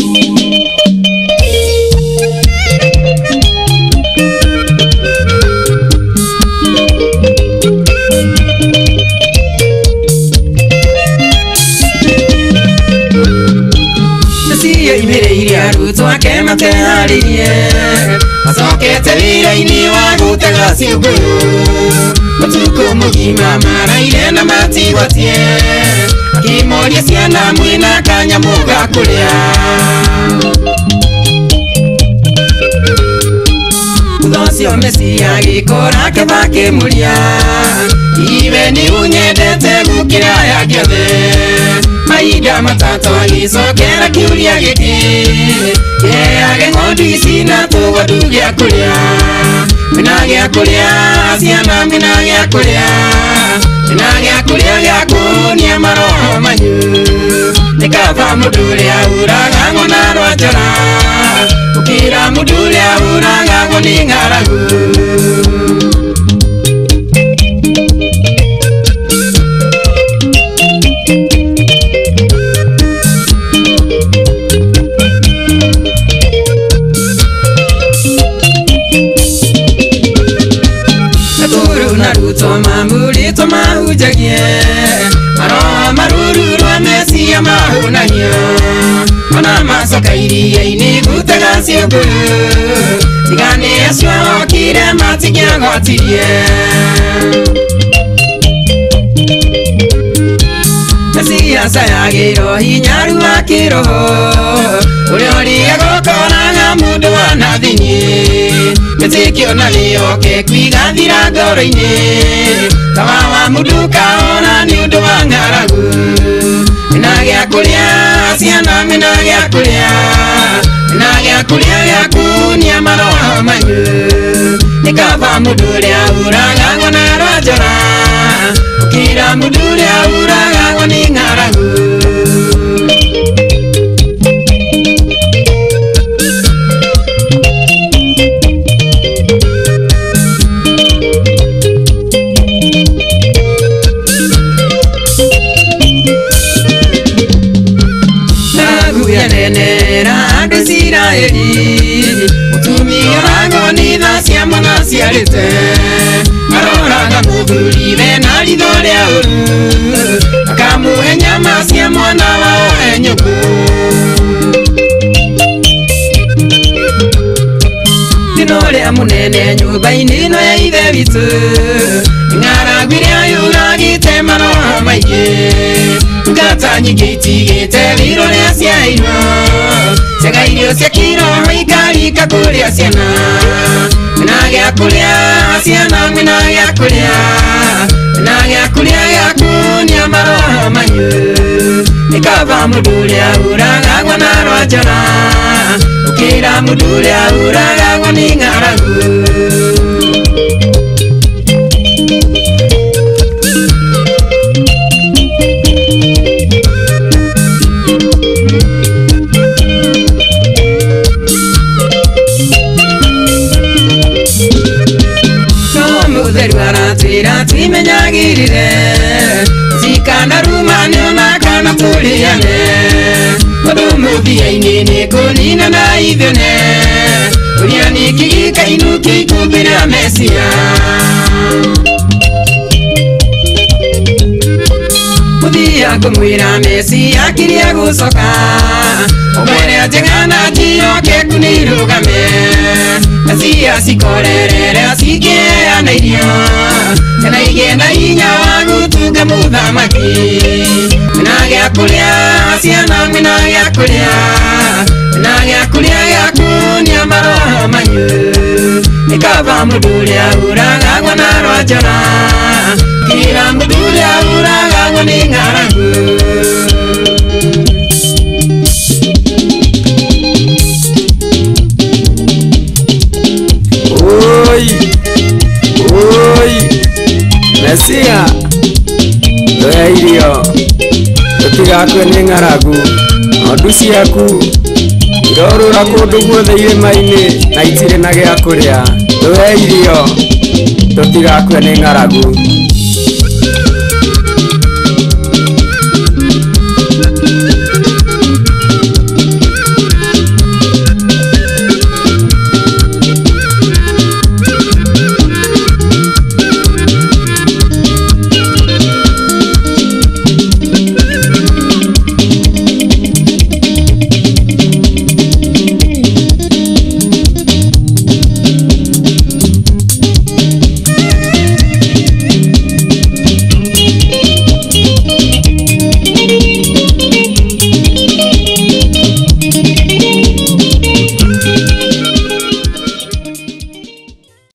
Ruto akemate hariye asokete wira-ini wa gutega ciugo mutuko mugima maraire na matigwatie akimoria ciana mwina kanyamu ga kuria Thosio Mesia gikora kethake muria iwe ni unyendete gukira ya giothe maida matatu agicokera kiuria giki age ng'ondu ici na tũgondu gĩa kũrĩa mina gĩa kũrĩa ciana mina gĩa kũrĩa mina gĩa kũrĩa gĩa kũhonia maroho manyu nĩ kaba mũndũ ũrĩa ũragagwo na rwanjara gũkĩra mũndũ ũrĩa ũragagwo nĩ ng'aragu Mamuri to mahujagie Maroha maruru rwa Mesia mahunagio Ona macoka iria-ini gutega ciugo Tigane acio okire matingĩagotirie Mesia sayagĩrwo hinyaru wa kĩroho ũrĩa ũrĩa gũkoraga mũndũ wa nathini Gĩtĩkio na gĩoke kwigathira ngoro-inĩ Tawa wa mũndũ kaona nĩ ũndũ wa ng'aragu Mina gĩa kũrĩa ciana mina gĩa kũrĩa Mina gĩa kũrĩa gĩa kũhonia maroho manyu Nĩ kaba mũndũ ũrĩa ũragagwo na rwanjara gũkĩra mũndũ ũrĩa ũragagwo nĩ ng'aragu Mutumia rago ni tha cia mwana ciarĩte Aroraga mũthuri we na ritho rĩa ũru Akamuhe nyama cia mwana wao e nyũngũ Thĩna ũrĩa mũnene nyũmba-inĩ ĩno ya ithe witũ Ng'aragu ĩrĩa yũragĩte maroho maingĩ Ngata nyingĩ itigĩte wĩra ũrĩa ciaheirwo Ciaga irio cia kiroho ikarika kũrĩa ciana Mina gĩa kũrĩa ciana mina gĩa kũrĩa Mina gĩa kũrĩa gĩa kũhonia maroho manyu Nĩ kaba mũndũ ũrĩa ũragagwo na rwanjara gũkĩra mũndũ ũrĩa ũragagwo nĩ ng'aragu Twimenyagĩrĩre Cikandaruma nĩona kana tũrĩane Tondũ mũthia-inĩ nĩ kũnina na ithuone Ũrĩa nĩ kĩgĩkainũkia ikũmbĩ rĩa Mesia Mũthia ngũmwĩra Mesia kĩrĩa gũcoka Ũmwĩre njegana njioke kunirũgame Mesia cikorerere cikĩheana irio Kana igĩe na hinya wa gũtunga mũthamaki Mina gĩa kũrĩa ciana mina gĩa kũrĩa Mina gĩa kũrĩa gĩa kũhonia maroho manyu Nĩ kaba mũndũ ũrĩa ũragagwo na rwanjara gũkĩra mũndũ ũrĩa ũragagwo nĩ ng'aragu Mesia Oya irio Tũtigakue nĩ ng'aragu Ng'ondu ciaku irorũra kũndũ guothe irĩma-inĩ na itirĩ na gĩa kũrĩa Oya irio Tũtigakue nĩ ng'aragu